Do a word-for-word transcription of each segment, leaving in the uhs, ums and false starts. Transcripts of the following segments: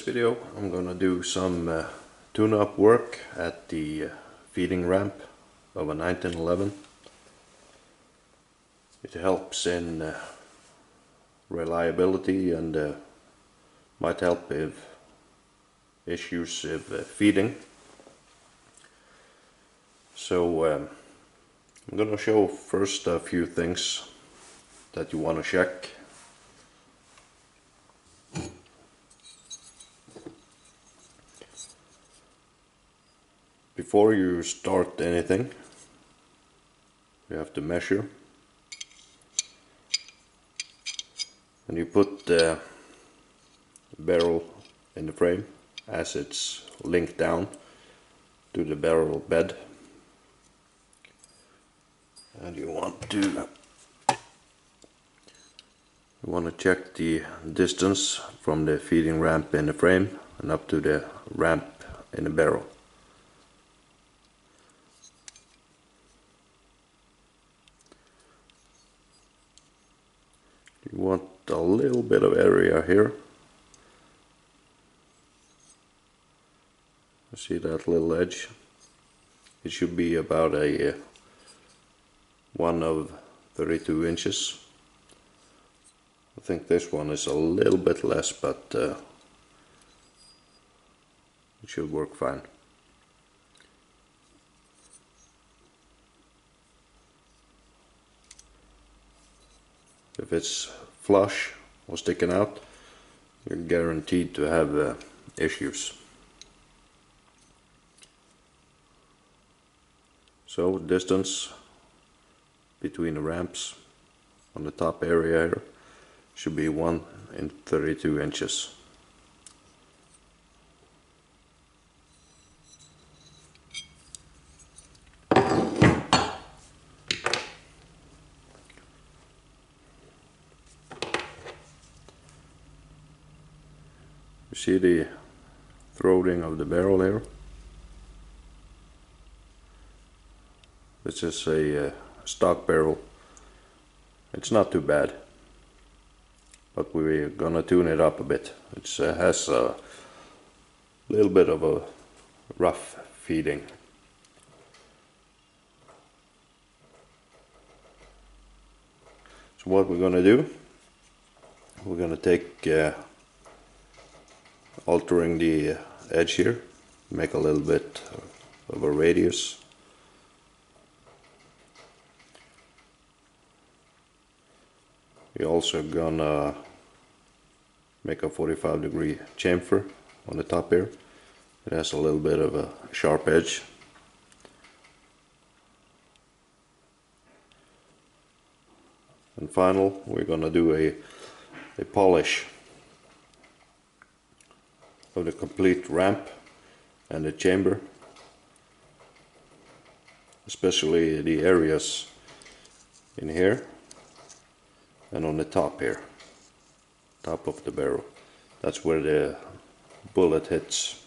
video I'm gonna do some uh, tune-up work at the uh, feeding ramp of a nineteen eleven. It helps in uh, reliability and uh, might help with issues with uh, feeding. So um, I'm gonna show first a few things that you want to check. Before you start anything, you have to measure, and you put the barrel in the frame as it's linked down to the barrel bed, and you want to you want to check the distance from the feeding ramp in the frame and up to the ramp in the barrel. You want a little bit of area here. See that little edge? It should be about a uh, one of thirty-two inches. I think this one is a little bit less, but uh, it should work fine. If it's flush or sticking out, you're guaranteed to have uh, issues. So distance between the ramps on the top area here should be one in thirty-two inches. You see the throating of the barrel here? This is a uh, stock barrel. It's not too bad, but we're gonna tune it up a bit. It uh, has a little bit of a rough feeding. So what we're gonna do, we're gonna take uh, altering the edge here, make a little bit of a radius. We're also gonna make a forty-five degree chamfer on the top here. It has a little bit of a sharp edge. And final, we're gonna do a, a polish of the complete ramp and the chamber, especially the areas in here and on the top here, top of the barrel. That's where the bullet hits.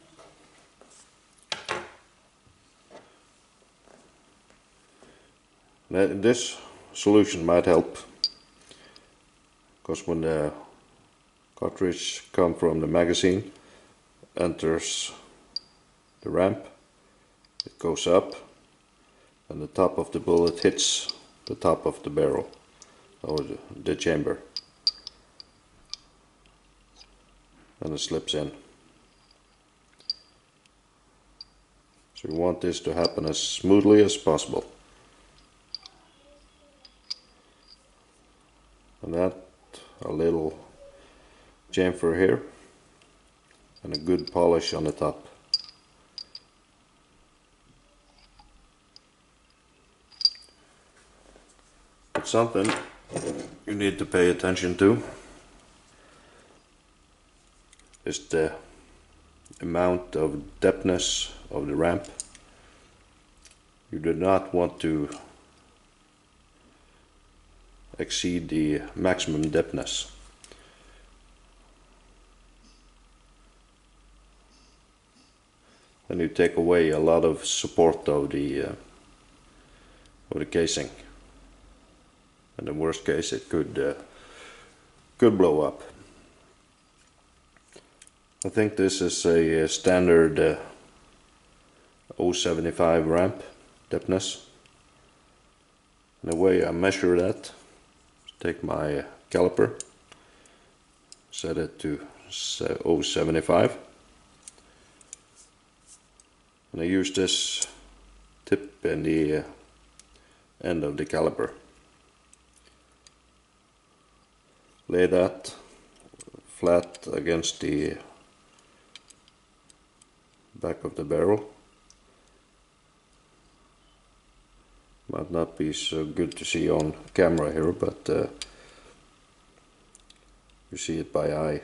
This solution might help, because when the cartridge comes from the magazine, enters the ramp, it goes up and the top of the bullet hits the top of the barrel or the, the chamber, and it slips in. So you want this to happen as smoothly as possible. And that, a little chamfer here and a good polish on the top. But something you need to pay attention to is the amount of depthness of the ramp. You do not want to exceed the maximum depthness. Then you take away a lot of support of the uh, of the casing. In the worst case, it could uh, could blow up. I think this is a, a standard uh, zero point seven five ramp depthness. And the way I measure that, take my caliper, set it to zero point seven five, and I use this tip in the uh, end of the caliper. Lay that flat against the back of the barrel. Might not be so good to see on camera here, but uh, you see it by eye.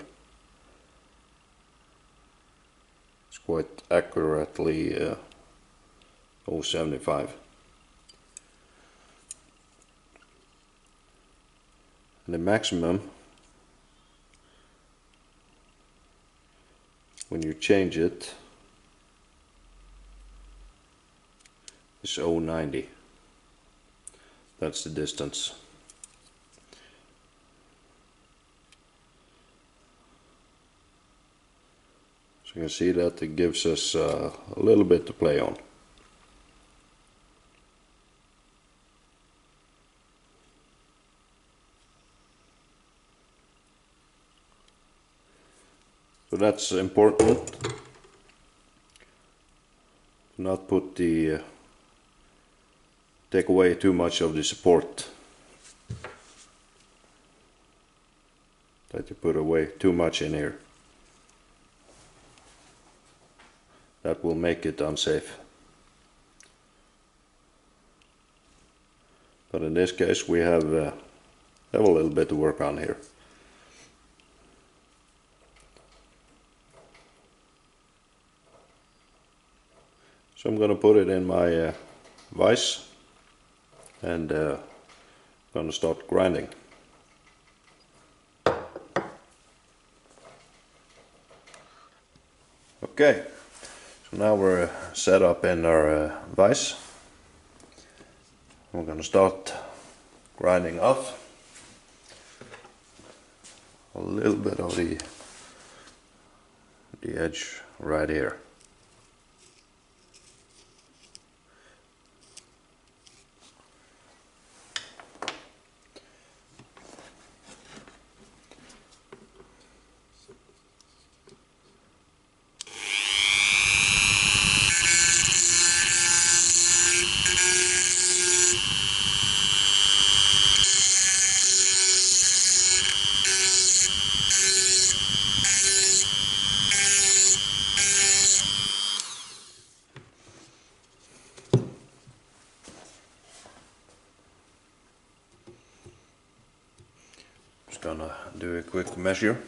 It's quite accurately uh, zero point seven five. And the maximum, when you change it, is zero point nine zero. That's the distance. So you can see that it gives us uh, a little bit to play on. So that's important. Not put the uh, take away too much of the support. That you put away too much in here. That will make it unsafe. But in this case we have, uh, have a little bit to work on here. So I'm going to put it in my uh, vise and uh, going to start grinding. Okay, so now we're set up in our uh, vise. We're going to start grinding off a little bit of the the edge right here. Just gonna do a quick measure.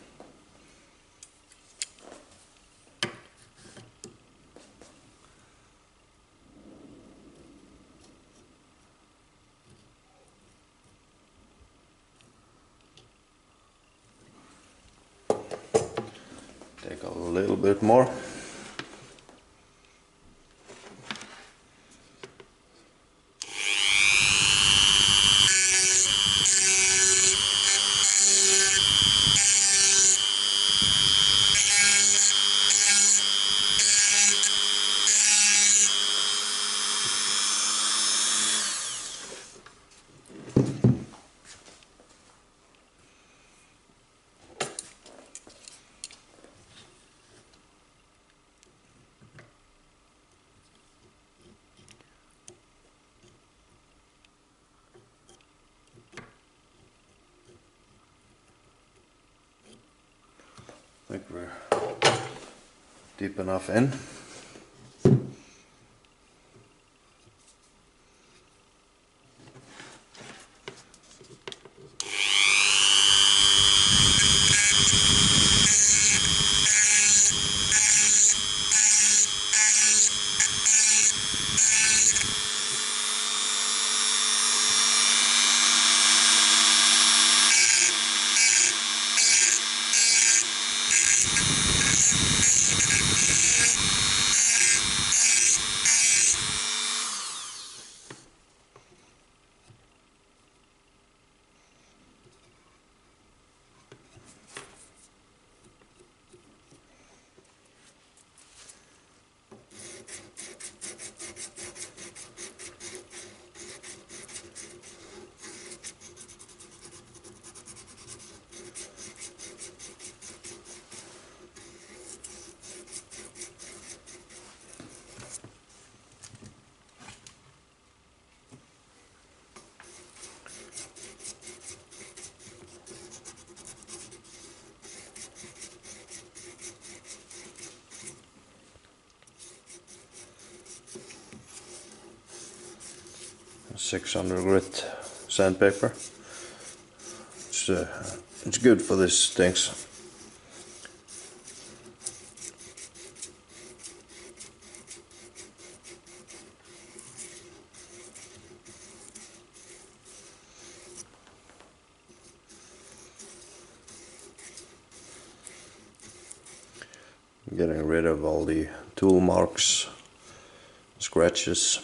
Take a little bit more. I think we're deep enough in. six hundred grit sandpaper. It's, uh, it's good for these things. Getting rid of all the tool marks, scratches.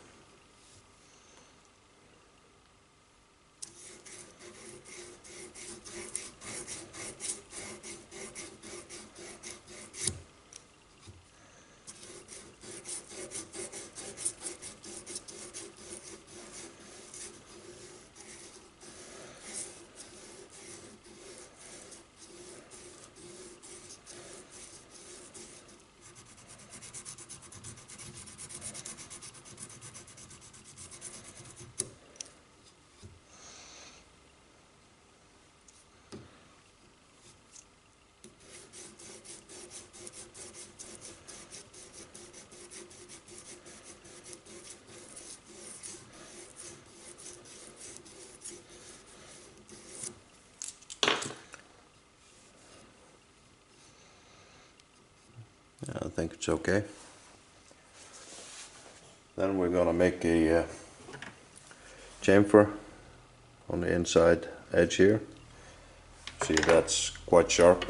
I think it's okay. Then we're gonna make a uh, chamfer on the inside edge here. See, that's quite sharp.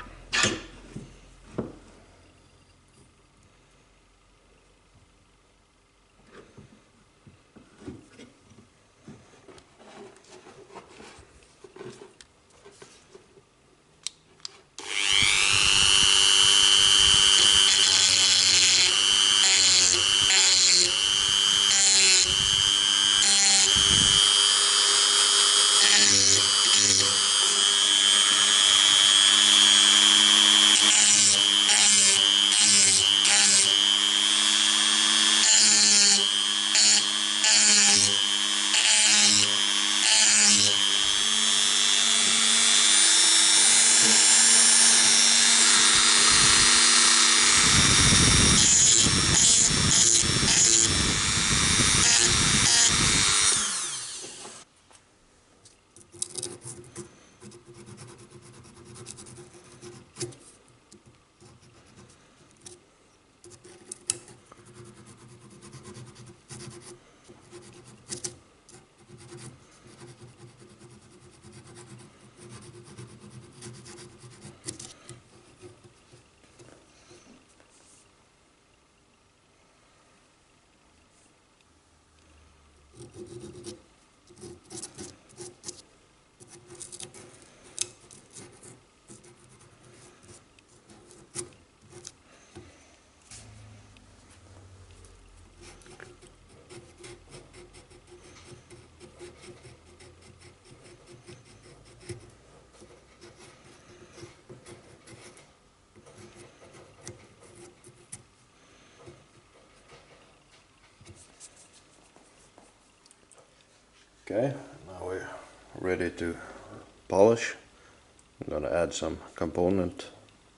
Okay, now we're ready to polish. I'm gonna add some component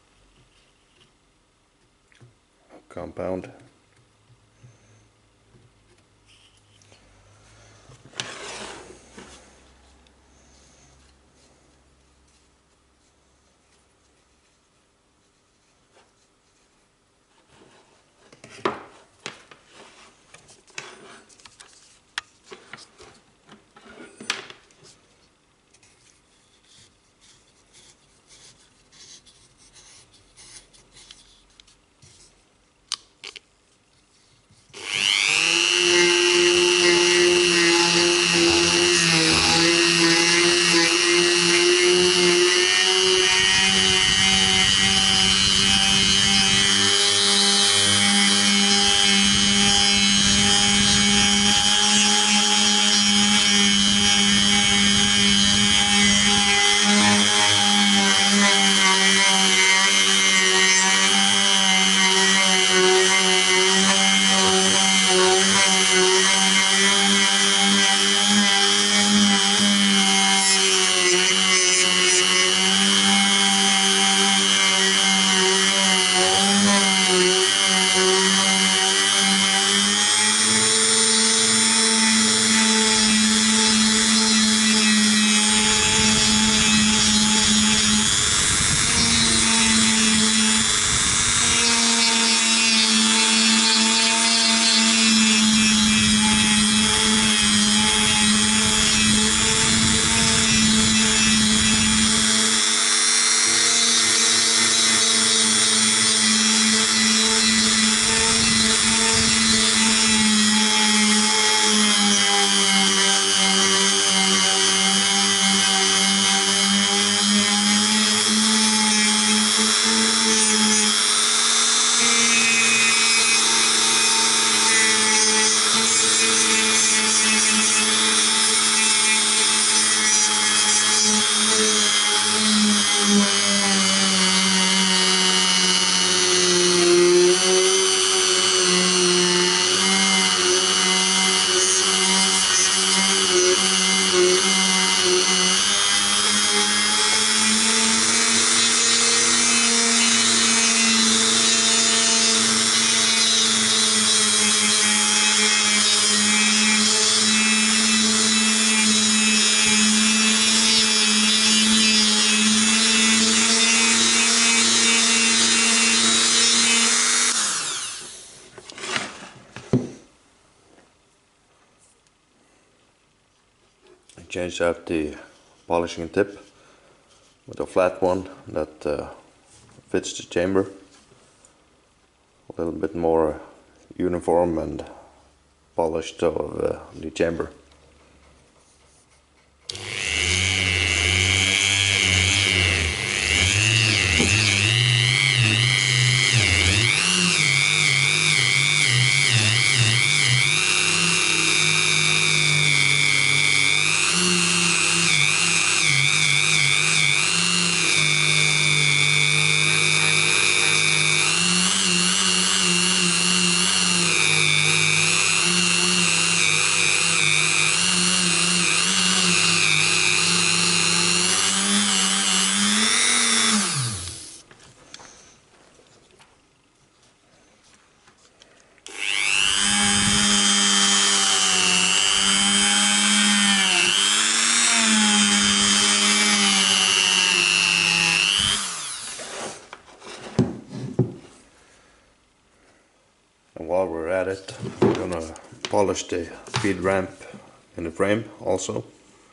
compound. change out the polishing tip with a flat one that uh, fits the chamber a little bit more uniform and polished of uh, the chamber. And while we're at it, I'm gonna polish the feed ramp in the frame also.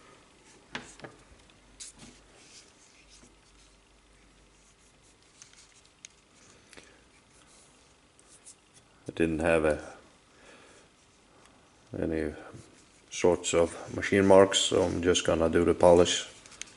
I didn't have a, any sorts of machine marks, so I'm just gonna do the polish.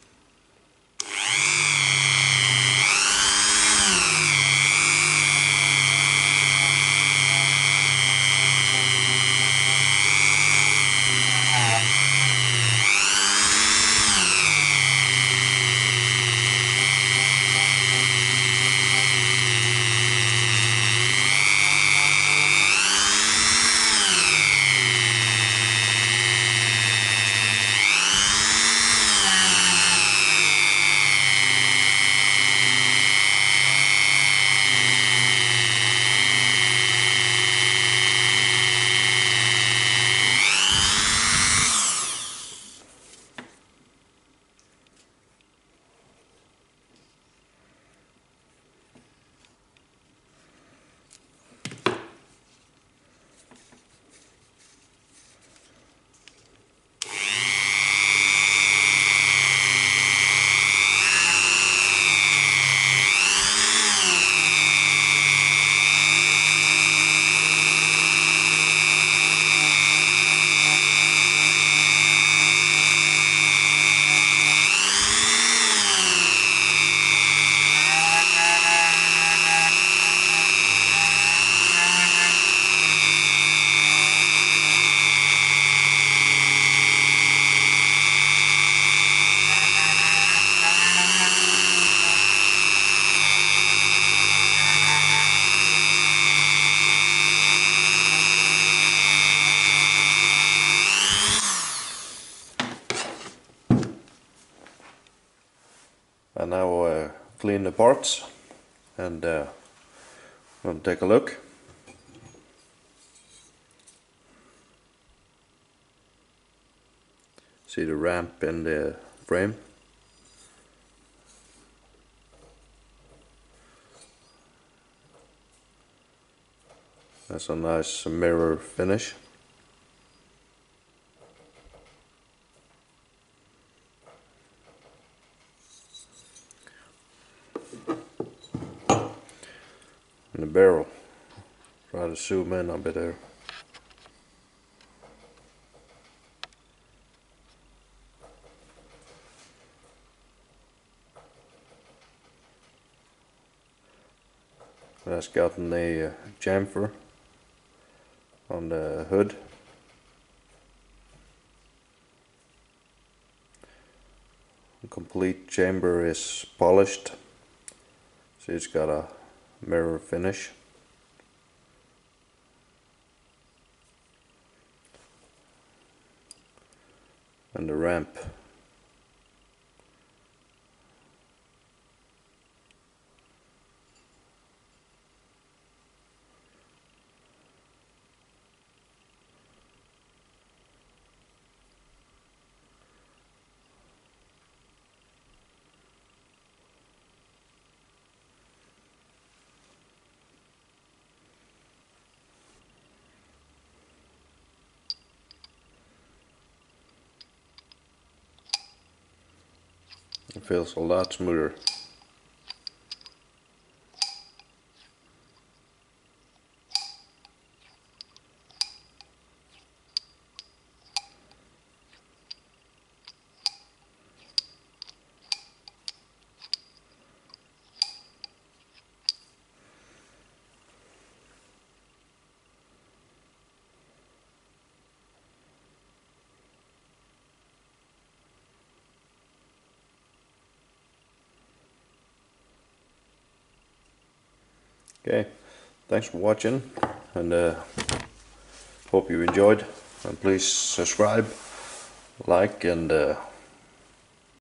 And now uh, clean the parts and uh, we'll take a look. See the ramp in the frame. That's a nice mirror finish. And the barrel. Try to zoom in a bit there. That's gotten a uh, chamfer on the hood. The complete chamber is polished, so it's got a mirror finish. And the ramp. It feels a lot smoother. Okay, thanks for watching, and uh, hope you enjoyed, and please subscribe, like, and uh,